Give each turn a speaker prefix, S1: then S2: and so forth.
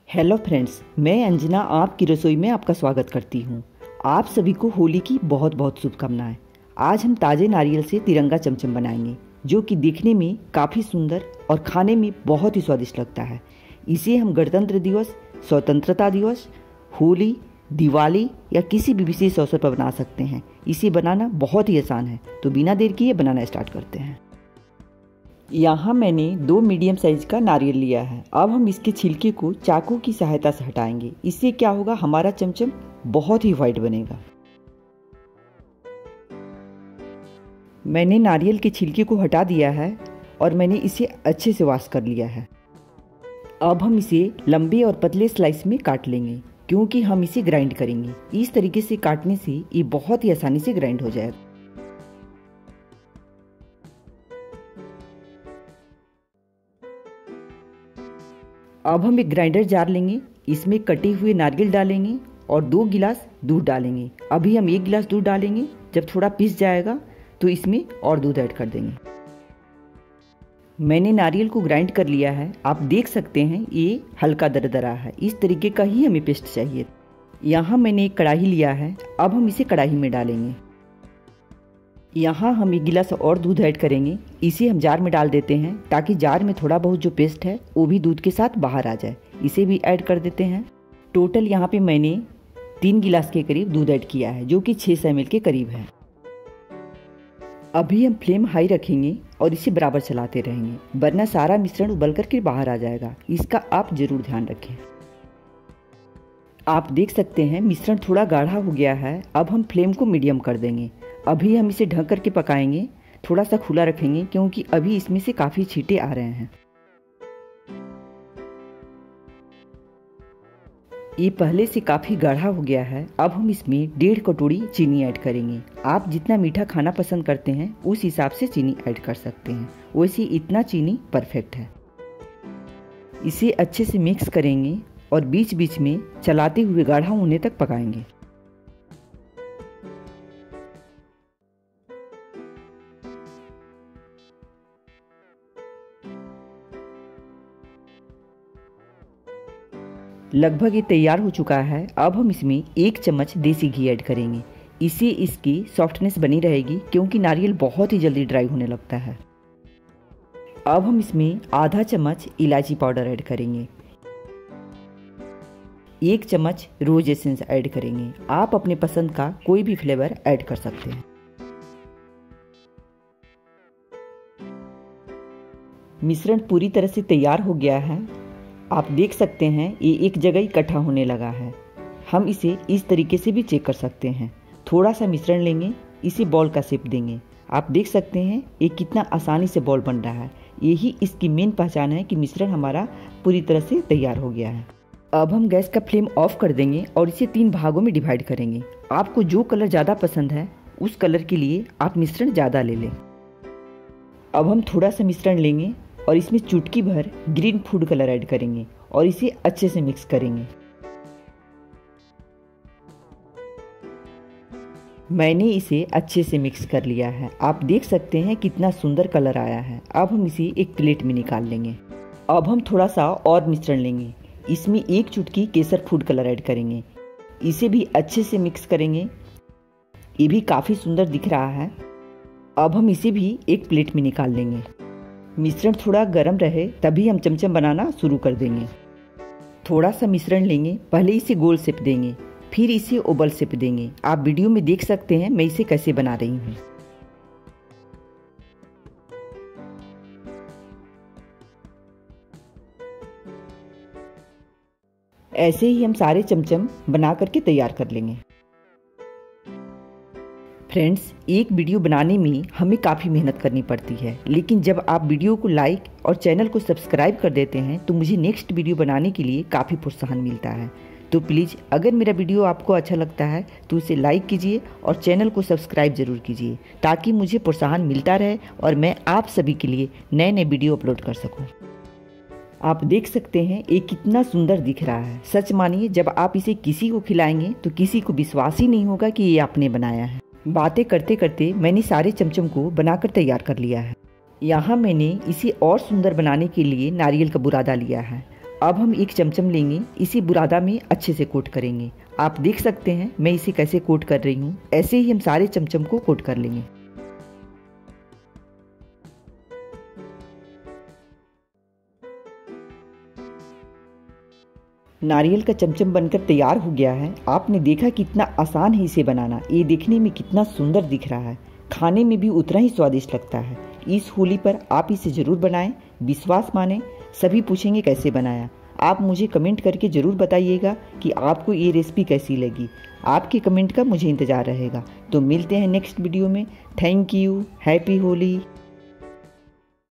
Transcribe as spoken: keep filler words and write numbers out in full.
S1: Hello friends, मैं अंजना आपकी रसोई में आपका स्वागत करती हूँ। आप सभी को होली की बहुत बहुत शुभकामनाएं। आज हम ताज़े नारियल से तिरंगा चमचम बनाएंगे, जो कि दिखने में काफ़ी सुंदर और खाने में बहुत ही स्वादिष्ट लगता है। इसे हम गणतंत्र दिवस, स्वतंत्रता दिवस, होली, दिवाली या किसी भी विशेष अवसर पर बना सकते हैं। इसे बनाना बहुत ही आसान है, तो बिना देर किए बनाना स्टार्ट करते हैं। यहाँ मैंने दो मीडियम साइज का नारियल लिया है। अब हम इसके छिलके को चाकू की सहायता से हटाएंगे। इससे क्या होगा, हमारा चमचम बहुत ही वाइट बनेगा। मैंने नारियल के छिलके को हटा दिया है और मैंने इसे अच्छे से वॉश कर लिया है। अब हम इसे लंबे और पतले स्लाइस में काट लेंगे, क्योंकि हम इसे ग्राइंड करेंगे। इस तरीके से काटने से ये बहुत ही आसानी से ग्राइंड हो जाएगा। अब हम एक ग्राइंडर जार लेंगे, इसमें कटे हुए नारियल डालेंगे और दो गिलास दूध डालेंगे। अभी हम एक गिलास दूध डालेंगे, जब थोड़ा पिस जाएगा तो इसमें और दूध ऐड कर देंगे। मैंने नारियल को ग्राइंड कर लिया है। आप देख सकते हैं ये हल्का दरदरा है। इस तरीके का ही हमें पेस्ट चाहिए। यहाँ मैंने एक कढ़ाई लिया है। अब हम इसे कढ़ाई में डालेंगे। यहाँ हम एक गिलास और दूध ऐड करेंगे। इसे हम जार में डाल देते हैं, ताकि जार में थोड़ा बहुत जो पेस्ट है वो भी दूध के साथ बाहर आ जाए। इसे भी ऐड कर देते हैं। टोटल यहाँ पे मैंने तीन गिलास के करीब दूध ऐड किया है, जो कि छः सौ एम एल के करीब है। अभी हम फ्लेम हाई रखेंगे और इसे बराबर चलाते रहेंगे, वरना सारा मिश्रण उबल करके बाहर आ जाएगा। इसका आप जरूर ध्यान रखें। आप देख सकते हैं मिश्रण थोड़ा गाढ़ा हो गया है। अब हम फ्लेम को मीडियम कर देंगे। अभी हम इसे ढक करके पकाएंगे। थोड़ा सा खुला रखेंगे, क्योंकि अभी इसमें से काफ़ी छींटे आ रहे हैं। ये पहले से काफ़ी गाढ़ा हो गया है। अब हम इसमें डेढ़ कटोरी चीनी ऐड करेंगे। आप जितना मीठा खाना पसंद करते हैं उस हिसाब से चीनी ऐड कर सकते हैं। वैसे इतना चीनी परफेक्ट है। इसे अच्छे से मिक्स करेंगे और बीच बीच में चलाते हुए गाढ़ा होने तक पकाएंगे। लगभग ये तैयार हो चुका है। अब हम इसमें एक चम्मच देसी घी ऐड करेंगे। इससे इसकी सॉफ्टनेस बनी रहेगी, क्योंकि नारियल बहुत ही जल्दी ड्राई होने लगता है। अब हम इसमें आधा चम्मच इलायची पाउडर ऐड करेंगे। एक चम्मच रोज एसेंस ऐड करेंगे। आप अपने पसंद का कोई भी फ्लेवर ऐड कर सकते हैं। मिश्रण पूरी तरह से तैयार हो गया है। आप देख सकते हैं ये एक जगह इकट्ठा होने लगा है। हम इसे इस तरीके से भी चेक कर सकते हैं। थोड़ा सा मिश्रण लेंगे, इसे बॉल का शेप देंगे। आप देख सकते हैं ये कितना आसानी से बॉल बन रहा है। यही इसकी मेन पहचान है कि मिश्रण हमारा पूरी तरह से तैयार हो गया है। अब हम गैस का फ्लेम ऑफ कर देंगे और इसे तीन भागों में डिवाइड करेंगे। आपको जो कलर ज़्यादा पसंद है उस कलर के लिए आप मिश्रण ज़्यादा ले लें। अब हम थोड़ा सा मिश्रण लेंगे और इसमें चुटकी भर ग्रीन फूड कलर ऐड करेंगे और इसे अच्छे से मिक्स करेंगे। मैंने इसे अच्छे से मिक्स कर लिया है। आप देख सकते हैं कितना सुंदर कलर आया है। अब हम इसे एक प्लेट में निकाल लेंगे। अब हम थोड़ा सा और मिश्रण लेंगे। इसमें एक चुटकी केसर फूड कलर ऐड करेंगे। इसे भी अच्छे से मिक्स करेंगे। ये भी काफ़ी सुंदर दिख रहा है। अब हम इसे भी एक प्लेट में निकाल लेंगे। मिश्रण थोड़ा गर्म रहे तभी हम चमचम बनाना शुरू कर देंगे। थोड़ा सा मिश्रण लेंगे, पहले इसे गोल शेप देंगे, फिर इसे ओवल शेप देंगे। आप वीडियो में देख सकते हैं मैं इसे कैसे बना रही हूँ। ऐसे ही हम सारे चमचम बना करके तैयार कर लेंगे। फ्रेंड्स, एक वीडियो बनाने में हमें काफ़ी मेहनत करनी पड़ती है, लेकिन जब आप वीडियो को लाइक और चैनल को सब्सक्राइब कर देते हैं तो मुझे नेक्स्ट वीडियो बनाने के लिए काफ़ी प्रोत्साहन मिलता है। तो प्लीज़, अगर मेरा वीडियो आपको अच्छा लगता है तो उसे लाइक कीजिए और चैनल को सब्सक्राइब ज़रूर कीजिए, ताकि मुझे प्रोत्साहन मिलता रहे और मैं आप सभी के लिए नए नए वीडियो अपलोड कर सकूँ। आप देख सकते हैं ये कितना सुंदर दिख रहा है। सच मानिए, जब आप इसे किसी को खिलाएंगे तो किसी को विश्वास ही नहीं होगा कि ये आपने बनाया है। बातें करते करते मैंने सारे चमचम को बनाकर तैयार कर लिया है। यहाँ मैंने इसे और सुंदर बनाने के लिए नारियल का बुरादा लिया है। अब हम एक चमचम लेंगे, इसी बुरादा में अच्छे से कोट करेंगे। आप देख सकते हैं मैं इसे कैसे कोट कर रही हूँ। ऐसे ही हम सारे चमचम को कोट कर लेंगे। नारियल का चमचम बनकर तैयार हो गया है। आपने देखा कितना आसान है इसे बनाना। ये देखने में कितना सुंदर दिख रहा है, खाने में भी उतना ही स्वादिष्ट लगता है। इस होली पर आप इसे ज़रूर बनाएं, विश्वास माने। सभी पूछेंगे कैसे बनाया। आप मुझे कमेंट करके ज़रूर बताइएगा कि आपको ये रेसिपी कैसी लगी। आपके कमेंट का मुझे इंतज़ार रहेगा। तो मिलते हैं नेक्स्ट वीडियो में। Thank you. हैप्पी होली।